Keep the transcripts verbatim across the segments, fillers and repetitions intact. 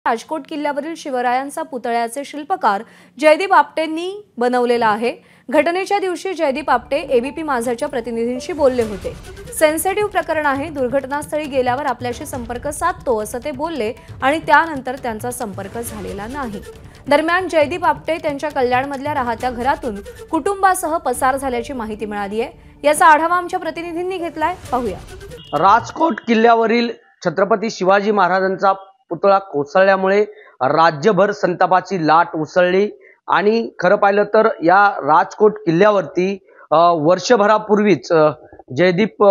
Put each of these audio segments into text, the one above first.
राजकोट किल्ल्यावरील शिवरायांचा पुतळ्याचे शिल्पकार जयदीप आपटेंनी बनवलेला आहे। घटनेच्या दिवशी जयदीप आपटे एबीपी माझाच्या प्रतिनिधींशी बोलले होते। सेन्सिटिव्ह प्रकरण आहे, दुर्घटनास्थळी गेल्यावर आपल्याशी संपर्क साधतो असं ते बोलले आणि त्यानंतर त्यांचा संपर्क झालेला नाही। दरम्यान जयदीप आपटे त्यांच्या कल्याणमधल्या राहत्या घरातून कुटुंबासह पसार झाल्याची माहिती मिळाली आहे। याचा आढावा आमच्या प्रतिनिधींनी घेतलाय, पाहूया। राजकोट किल्ल्यावरील छत्रपती शिवाजी महाराजांचा पुतळा कोसळल्यामुळे राज्यभर संतापाची लाट उसळली आणि खरं पाहिलं तर या राजकोट किल्ल्यावरती वर्षभरापूर्वीच जयदीप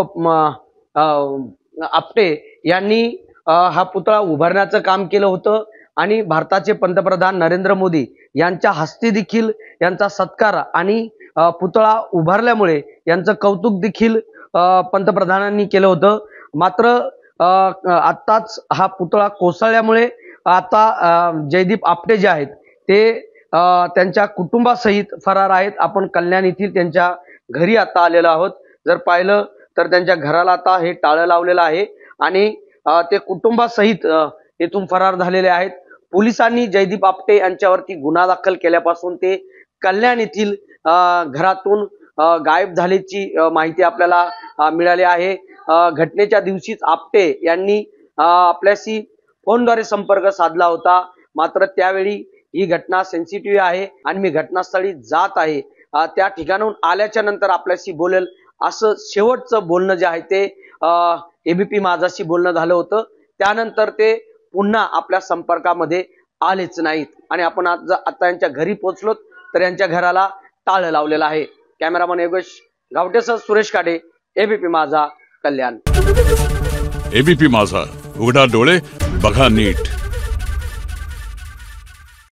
आपटे यांनी हा पुतळा उभारण्याचं काम केलं होतं आणि भारताचे पंतप्रधान नरेंद्र मोदी यांच्या हस्ते देखील यांचा सत्कार आणि पुतळा उभारल्यामुळे यांचं कौतुक देखील पंतप्रधानांनी केलं होतं। मात्र आताच हा पुतळा कोसळल्यामुळे आता जयदीप आपटे जे आहेत ते त्यांच्या कुटुंबासहित फरार आहेत। आपण कल्याण येथील त्यांच्या घरी आता आलेलो आहोत। जर पाहिलं तर त्यांच्या घराला आता हे टाळं लावलेलं आहे आणि ते कुटुंबासहित येथून फरार झालेले आहेत। पोलिसांनी जयदीप आपटे यांच्यावरती गुन्हा दाखल केल्यापासून ते कल्याण येथील घरातून गायब झाल्याची माहिती आपल्याला मिळाली आहे। घटनेच्या दिवशीच आपटे यांनी आपल्याशी फोनद्वारे संपर्क साधला होता, मात्र त्यावेळी ही घटना सेन्सिटिव्ह आहे आणि मी घटनास्थळी जात आहे, त्या ठिकाणाहून आल्याच्या नंतर आपल्याशी बोलेल असं शेवटचं बोलणं जे आहे ते एबीपी माझाशी बोलणं झालं होतं। त्यानंतर ते पुन्हा आपल्या संपर्कामध्ये आलेच नाहीत आणि आपण आज आता यांच्या घरी पोहोचलो तर यांच्या घराला टाळं लावलेलं आहे। कॅमेरामन योगेश गावटेसह सुरेश काडे, एबीपी माझा, कल्याण। एबीपी माझा, उघडा डोळे बघा नीट।